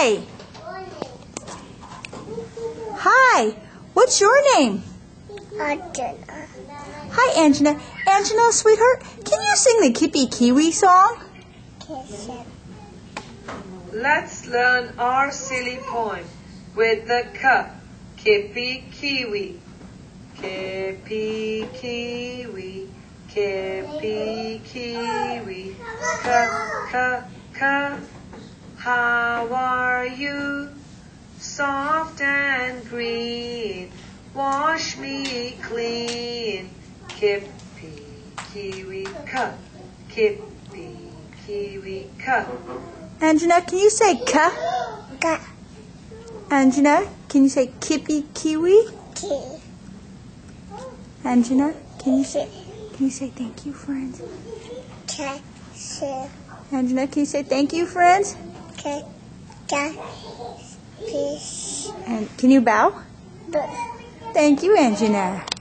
Hi. Hi. What's your name? Angela. Hi, Angela. Angela, sweetheart, can you sing the Kippy Kiwi song? Kissin. Let's learn our silly poem with the K. Kippy Kiwi. Kippy Kiwi. Kippy Kiwi. K. How are you? Soft and green. Wash me clean. Kippy Kiwi. K. Kippy Kiwi. K. Angela, can you say K? Ka. Angela, can you say Kippy Kiwi? Ki. Angela, can you say thank you, friends? Ka. Si. Angela, can you say thank you, friends? Ka. Ka. Fish. And can you bow? B. Thank you, Angela.